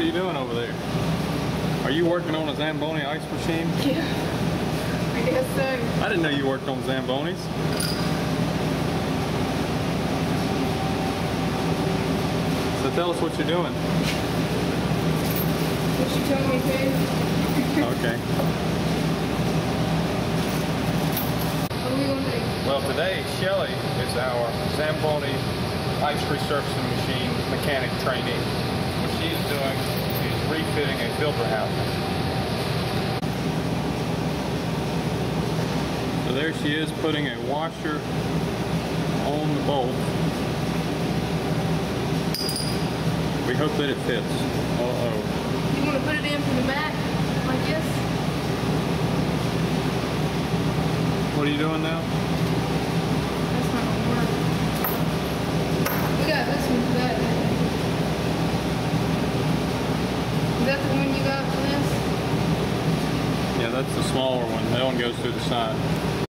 you doing over there? Are you working on a Zamboni ice machine? Yeah, I guess so. I didn't know you worked on Zambonis. So tell us what you're doing. What you told me to. Okay. What are we going to do? Well, today Shelly is our Zamboni ice resurfacing machine mechanic trainee. What she's doing is refitting a filter housing. So there she is putting a washer on the bolt. We hope that it fits. Uh-oh. You want to put it in from the back, like this? What are you doing now? That's not going to work. We got this one for that. Is that the one you got for this? Yeah, that's the smaller one. That one goes through the side.